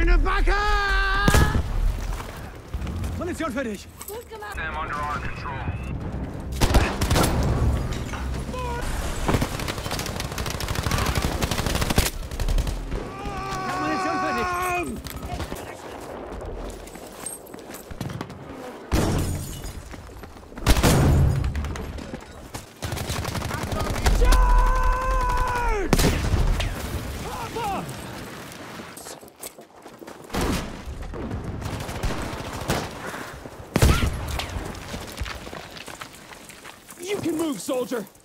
Keine Backe! Munition für dich! Gut gemacht! Them under our control. Ich hab Munition für dich! You can move, soldier!